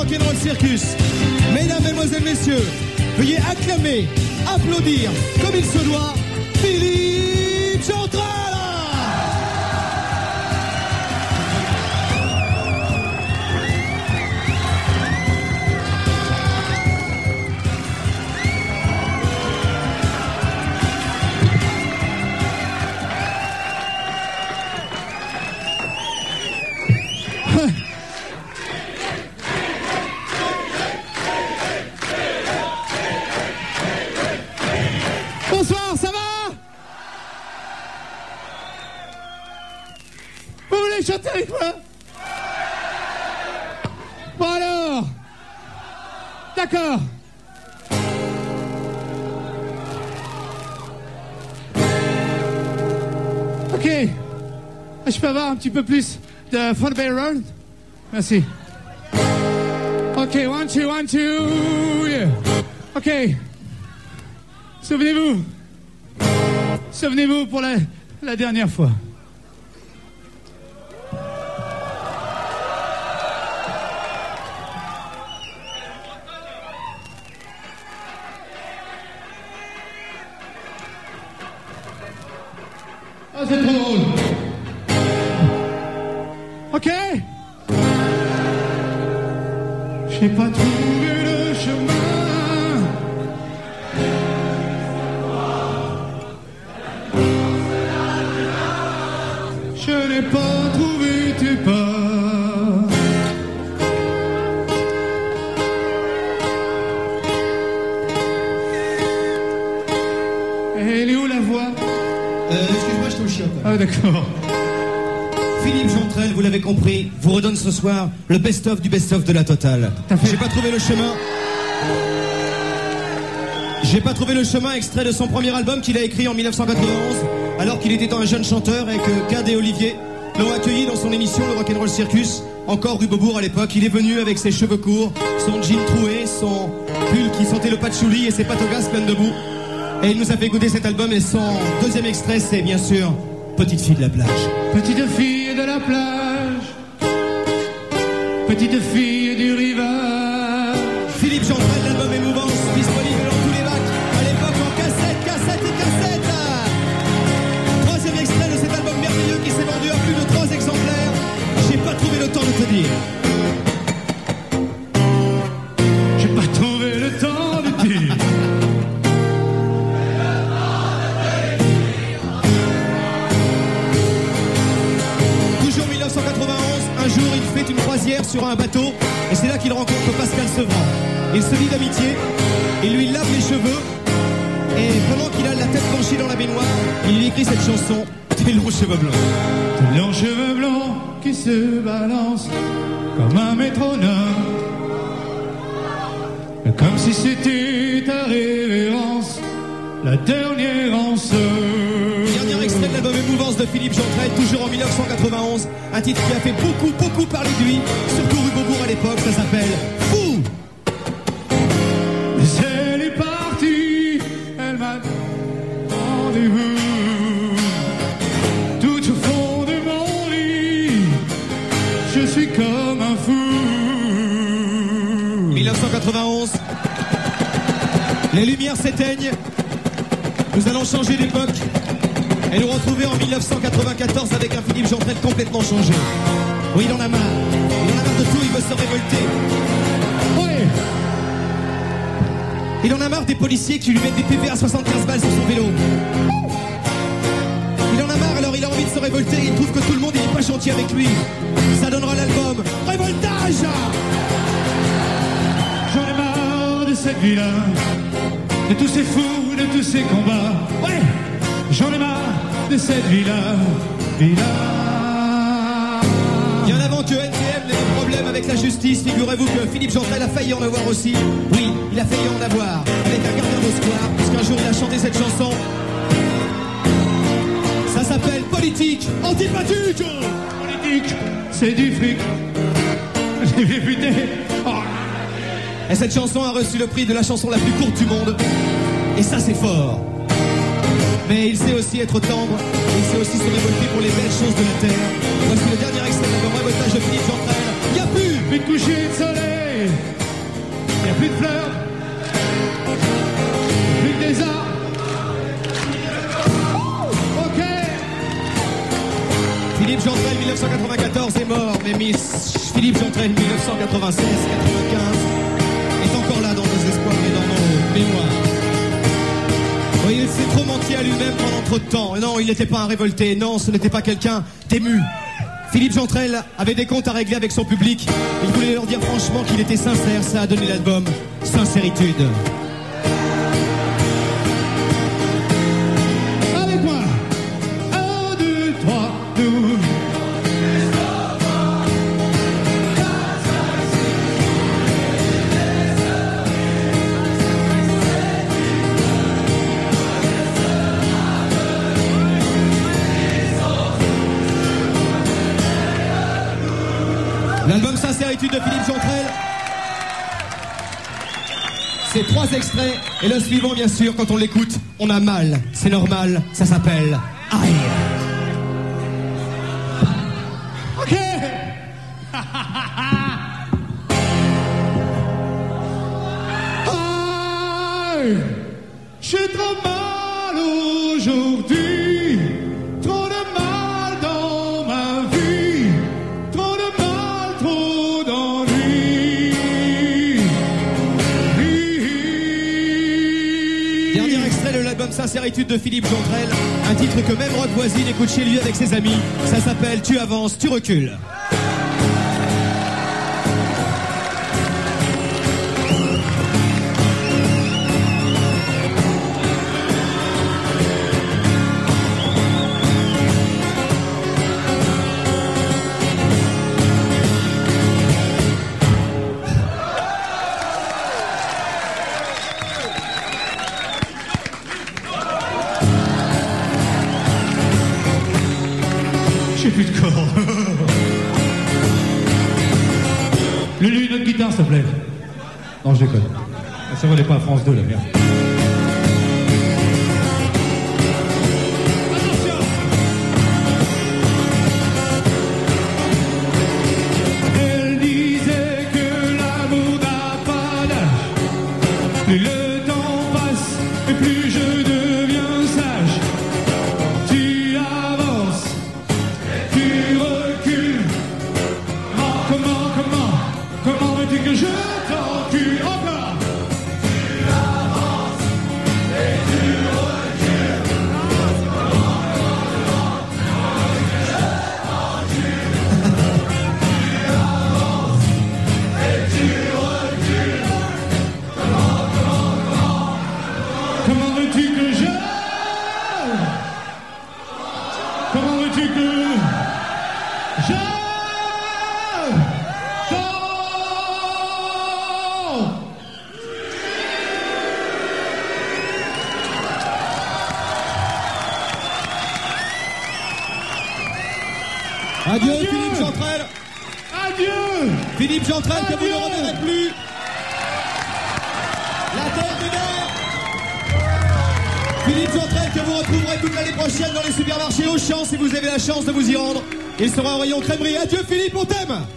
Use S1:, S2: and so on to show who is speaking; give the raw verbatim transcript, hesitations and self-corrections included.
S1: Rock'n'Roll Circus. Mesdames, Mesdemoiselles, Messieurs, veuillez acclamer, applaudir, comme il se doit, Philippe Chantal.
S2: Bonsoir, ça va? Vous voulez chanter avec moi? Bon alors, d'accord. Ok, je peux avoir un petit peu plus de Fun Bay Road? Merci. Ok, one, two, one, two, yeah. Ok. Souvenez-vous. Souvenez-vous pour la, la dernière fois. Ah, c'est trop drôle. Ok. J'ai pas trouvé le chemin. Je n'ai pas trouvé tes pas. Et elle est où la voix?
S1: Euh, excuse-moi, je te le chiotte.
S2: Ah d'accord.
S1: Philippe Chantrel, vous l'avez compris, vous redonne ce soir le best-of du best-of de la totale.
S2: fait-
S1: J'ai pas trouvé le chemin. J'ai pas trouvé le chemin, extrait de son premier album qu'il a écrit en mille neuf cent quatre-vingt-onze, alors qu'il était un jeune chanteur et que Cad et Olivier l'ont accueilli dans son émission Le Rock'n'Roll Circus, encore rue Beaubourg à l'époque. Il est venu avec ses cheveux courts, son jean troué, son pull qui sentait le patchouli et ses pâtes au gaz pleines de boue. Et il nous a fait écouter cet album et son deuxième extrait, c'est bien sûr Petite fille de la plage.
S2: Petite fille de la plage, petite fille du rivage.
S1: Philippe Chantrel, l'album Émouvance, disponible dans tous les bacs, à l'époque en cassette, cassette et cassette. Troisième extrait de cet album merveilleux qui s'est vendu à plus de trois exemplaires. J'ai pas trouvé le temps de te dire.
S2: J'ai pas trouvé le temps de dire.
S1: Toujours mille neuf cent quatre-vingt-onze, un jour il fait une croisière sur un bateau et c'est là qu'il rencontre Pascal Sevran. Il se lie d'amitié, il lui lave les cheveux et pendant qu'il a la tête penchée dans la baignoire, il lui écrit cette chanson, Tes longs cheveux blancs.
S2: Tes longs cheveux blancs qui se balancent comme un métronome, comme si c'était ta révérence, la dernière en ce.
S1: Dernier extrait de l'album Émouvance de Philippe Chantrel, toujours en mille neuf cent quatre-vingt-onze, un titre qui a fait beaucoup, beaucoup parler de lui, surtout rue Beaubourg à l'époque, ça s'appelle Fou.
S2: Elle est partie, elle m'a rendez-vous. Tout au fond de mon lit, je suis comme un fou.
S1: mille neuf cent quatre-vingt-onze, les lumières s'éteignent, nous allons changer d'époque et nous retrouver en mille neuf cent quatre-vingt-quatorze avec un Philippe Chantrel complètement changé. Oui, il en a marre, il en a marre de tout, il veut se révolter.
S2: Ouais.
S1: Il en a marre des policiers qui lui mettent des P V à soixante-quinze balles sur son vélo. Il en a marre, alors il a envie de se révolter, il trouve que tout le monde n'est pas gentil avec lui. Ça donnera l'album Révoltage.
S2: J'en ai marre de cette vie-là, de tous ces fous, de tous ces combats. Ouais, j'en ai marre de cette vie-là, vie-là.
S1: Bien avant que N T M n'ait des problèmes avec la justice, figurez-vous que Philippe Chantrel a failli en avoir aussi. Oui, il a failli en avoir avec un gardien de square, puisqu'un jour il a chanté cette chanson. Ça s'appelle Politique Antipathique.
S2: Politique, c'est du fric. J'ai vu putain. Oh.
S1: Et cette chanson a reçu le prix de la chanson la plus courte du monde. Et ça, c'est fort. Mais il sait aussi être tendre, et il sait aussi se révolter pour les belles choses de la terre. Voici le dernier extrait de l'album Révoltage de Philippe Chantrel. Y'a plus
S2: Plus de coucher de soleil, Il n'y a plus de fleurs, plus que des arbres. Ok.
S1: Philippe Jantrel, mille neuf cent quatre-vingt-quatorze est mort, mais Miss Philippe Jantrel, mille neuf cent quatre-vingt-seize quatre-vingt-quinze, est encore là dans nos espoirs et dans nos mémoires. Oui, il s'est trop menti à lui-même pendant trop de temps. Et non, il n'était pas un révolté. Non, ce n'était pas quelqu'un d'ému. Philippe Jantrel avait des comptes à régler avec son public. Il voulait leur dire franchement qu'il était sincère. Ça a donné l'album Sincéritude.
S2: Avec moi. Un, deux, trois, douze.
S1: L'album Sincéritude de Philippe Jantrel. C'est trois extraits. Et le suivant, bien sûr, quand on l'écoute, on a mal. C'est normal. Ça s'appelle Aïe.
S2: Ok. Aïe. J'ai trop mal aujourd'hui. Trop de mal dans ma vie. Trop de mal, trop d'ennui.
S1: Dernier extrait de l'album Sincéritude de Philippe Jantrel. Un titre que même Rock Voisine écoute chez lui avec ses amis. Ça s'appelle Tu avances, tu recules.
S2: J'ai plus de corps. Lulu, une autre guitare, s'il te plaît. Non, je déconne. Ça valait pas à France deux, la merde. Attention. Elle disait que l'amour n'a pas d'âge. Plus le temps passe, et plus je deviens sage. Tu avances. Tu recules. Comment, comment, comment veux-tu que je t'encule encore? Tu avances et tu recules. Comment, comment, comment veux-tu que je t'encule? Tu avances et tu recules. Comment, comment, comment, comment veux-tu que je... Comment veux-tu que... Je t'en...
S1: Adieu,
S2: Adieu.
S1: Philippe Jantrel.
S2: Adieu.
S1: Philippe Jantrel que vous
S2: Adieu.
S1: ne reverrez plus. La terre de guerre. Philippe Jantrel que vous retrouverez toute l'année prochaine dans les supermarchés Auchan si vous avez la chance de vous y rendre. Il sera en rayon crèmerie. Adieu Philippe, on t'aime.